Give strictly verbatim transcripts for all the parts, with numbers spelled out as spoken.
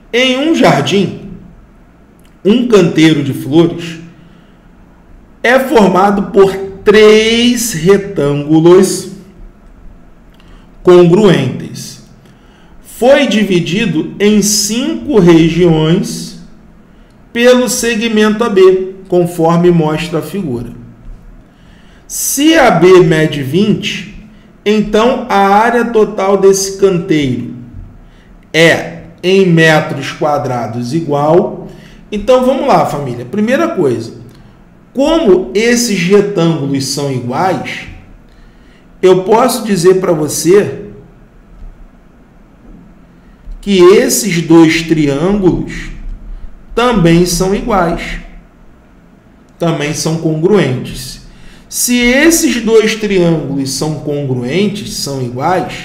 Em um jardim, um canteiro de flores é formado por três retângulos congruentes. Foi dividido em cinco regiões pelo segmento A B, conforme mostra a figura. Se A B mede vinte, então a área total desse canteiro é em metros quadrados igual. Então vamos lá, família. Primeira coisa, como esses retângulos são iguais, eu posso dizer para você que esses dois triângulos também são iguais, também são congruentes. Se esses dois triângulos são congruentes, são iguais,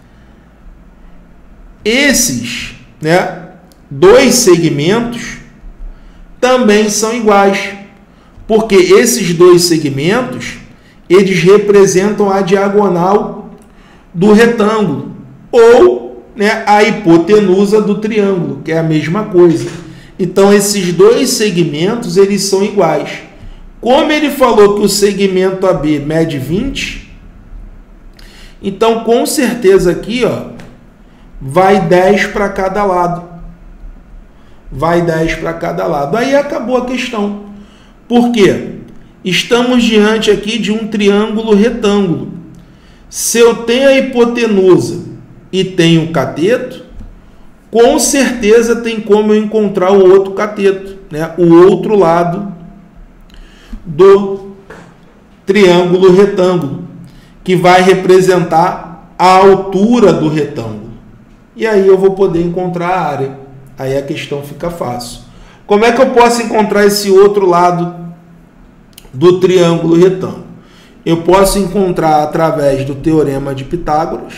esses, né, dois segmentos também são iguais, porque esses dois segmentos, eles representam a diagonal do retângulo, ou, né, a hipotenusa do triângulo, que é a mesma coisa. Então, esses dois segmentos, eles são iguais. Como ele falou que o segmento A B mede vinte, então, com certeza aqui, ó, vai dez para cada lado. Vai dez para cada lado. Aí acabou a questão. Por quê? Estamos diante aqui de um triângulo retângulo. Se eu tenho a hipotenusa e tenho o cateto, com certeza tem como eu encontrar o outro cateto, né? O outro lado do triângulo retângulo, que vai representar a altura do retângulo. E aí eu vou poder encontrar a área. Aí a questão fica fácil. Como é que eu posso encontrar esse outro lado do triângulo retângulo? Eu posso encontrar através do teorema de Pitágoras.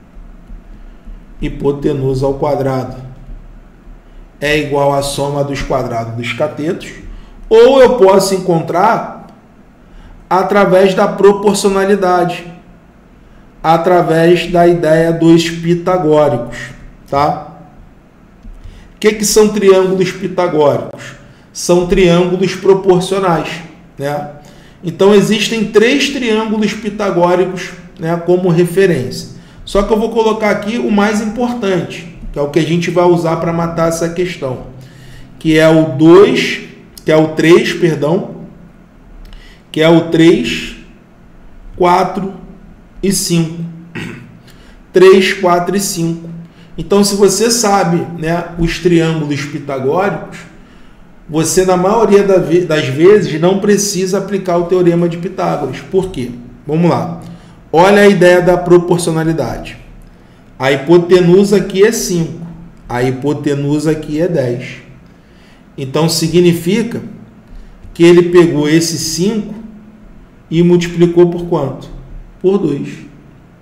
Hipotenusa ao quadrado é igual à soma dos quadrados dos catetos. Ou eu posso encontrar através da proporcionalidade, através da ideia dos pitagóricos, tá? O que que são triângulos pitagóricos? São triângulos proporcionais, né? Então, existem três triângulos pitagóricos, né, como referência. Só que eu vou colocar aqui o mais importante, que é o que a gente vai usar para matar essa questão, que é o dois, que é o três, perdão, que é o três, quatro e cinco. três, quatro e cinco. Então, se você sabe, né, os triângulos pitagóricos, você, na maioria das vezes, não precisa aplicar o teorema de Pitágoras. Por quê? Vamos lá. Olha a ideia da proporcionalidade. A hipotenusa aqui é cinco. A hipotenusa aqui é dez. Então, significa que ele pegou esse cinco e multiplicou por quanto? Por dois.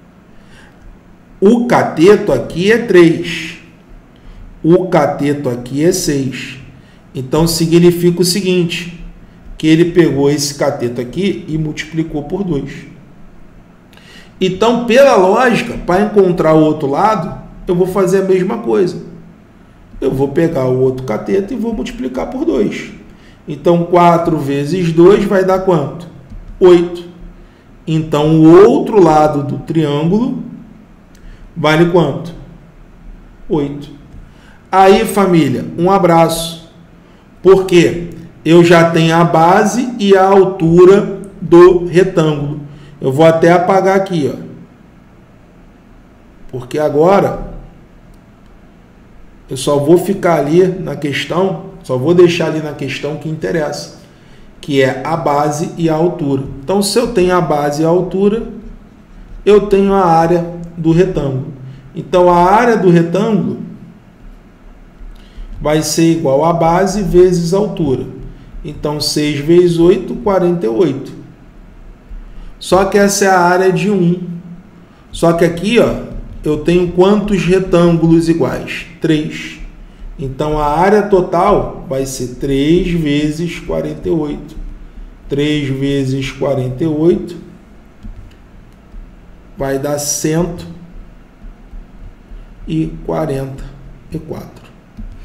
O cateto aqui é três. O cateto aqui é seis. Então, significa o seguinte, que ele pegou esse cateto aqui e multiplicou por dois. Então, pela lógica, para encontrar o outro lado, eu vou fazer a mesma coisa. Eu vou pegar o outro cateto e vou multiplicar por dois. Então, quatro vezes dois vai dar quanto? oito. Então, o outro lado do triângulo vale quanto? oito. Aí, família, um abraço. Porque eu já tenho a base e a altura do retângulo. Eu vou até apagar aqui, ó. Porque agora eu só vou ficar ali na questão, só vou deixar ali na questão que interessa, que é a base e a altura. Então, se eu tenho a base e a altura, eu tenho a área do retângulo. Então, a área do retângulo vai ser igual a base vezes a altura. Então, seis vezes oito, quarenta e oito. Só que essa é a área de um. Só que aqui, ó, eu tenho quantos retângulos iguais? três. Então, a área total vai ser três vezes quarenta e oito. três vezes quarenta e oito vai dar cento e quarenta e quatro.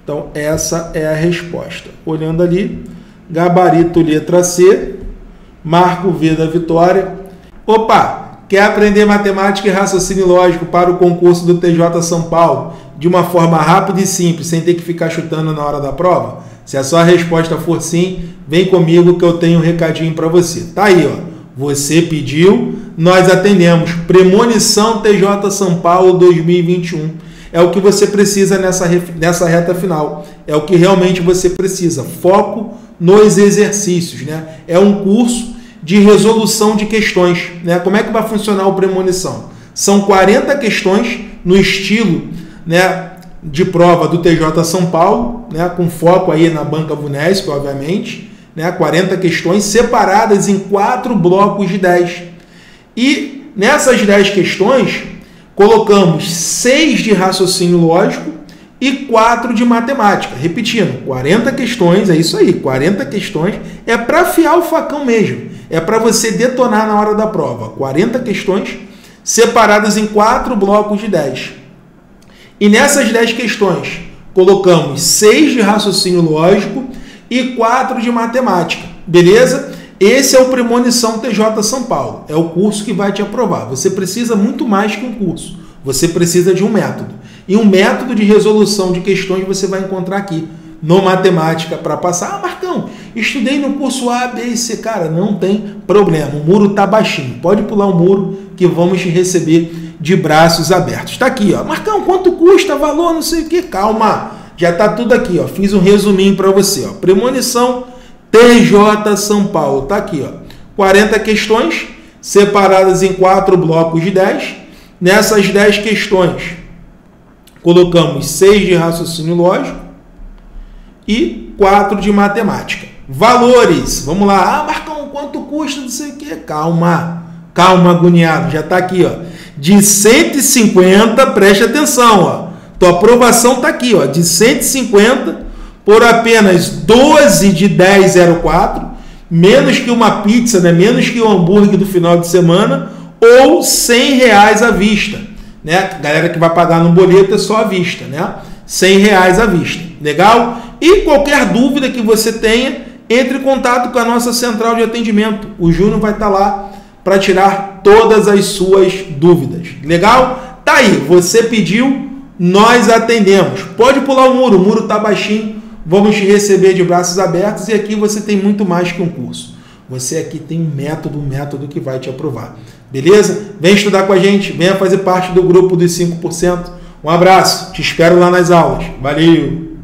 Então, essa é a resposta. Olhando ali, gabarito letra C, marco V da vitória. Opa, quer aprender matemática e raciocínio lógico para o concurso do T J São Paulo de uma forma rápida e simples, sem ter que ficar chutando na hora da prova? Se a sua resposta for sim, vem comigo que eu tenho um recadinho para você. Tá aí, ó. Você pediu, nós atendemos. Premonição T J São Paulo dois mil e vinte e um. É o que você precisa nessa, nessa reta final. É o que realmente você precisa. Foco nos exercícios, né? É um curso de resolução de questões, né? Como é que vai funcionar o Premonição? São quarenta questões no estilo, né, de prova do T J São Paulo, né, com foco aí na banca Vunesp, obviamente, né, quarenta questões separadas em quatro blocos de dez. E nessas dez questões, colocamos seis de raciocínio lógico e quatro de matemática. Repetindo, quarenta questões, é isso aí, quarenta questões, é para afiar o facão mesmo, é para você detonar na hora da prova. quarenta questões separadas em quatro blocos de dez. E nessas dez questões, colocamos seis de raciocínio lógico e quatro de matemática, beleza? Esse é o Premonição T J São Paulo, é o curso que vai te aprovar. Você precisa muito mais que um curso, você precisa de um método. E um método de resolução de questões você vai encontrar aqui, no Matemática para passar. Ah, Marcão, estudei no curso A, B e C. Cara, não tem problema, o muro está baixinho. Pode pular o muro que vamos te receber de braços abertos. Está aqui, ó. Marcão, quanto custa, valor, não sei o que. Calma, já está tudo aqui, ó. Fiz um resuminho para você, ó. Premonição T J São Paulo, está aqui, ó. quarenta questões separadas em quatro blocos de dez. Nessas dez questões, colocamos seis de raciocínio lógico e quatro de matemática. Valores, vamos lá. Ah, Marcão, quanto custa, não sei o que. Calma, calma, agoniado. Já está aqui, ó. De cento e cinquenta, preste atenção, ó. Tua aprovação está aqui, ó. De cento e cinquenta por apenas doze de dez zero quatro, menos que uma pizza, né? Menos que o hambúrguer do final de semana, ou cem reais à vista, né? Galera que vai pagar no boleto é só à vista, né? cem reais à vista, legal? E qualquer dúvida que você tenha, entre em contato com a nossa central de atendimento. O Júnior vai estar lá para tirar todas as suas dúvidas, legal? Tá aí, você pediu, nós atendemos. Pode pular o muro, o muro está baixinho, vamos te receber de braços abertos. E aqui você tem muito mais que um curso. Você aqui tem um método, um método que vai te aprovar. Beleza? Vem estudar com a gente, venha fazer parte do grupo dos cinco por cento. Um abraço, te espero lá nas aulas. Valeu!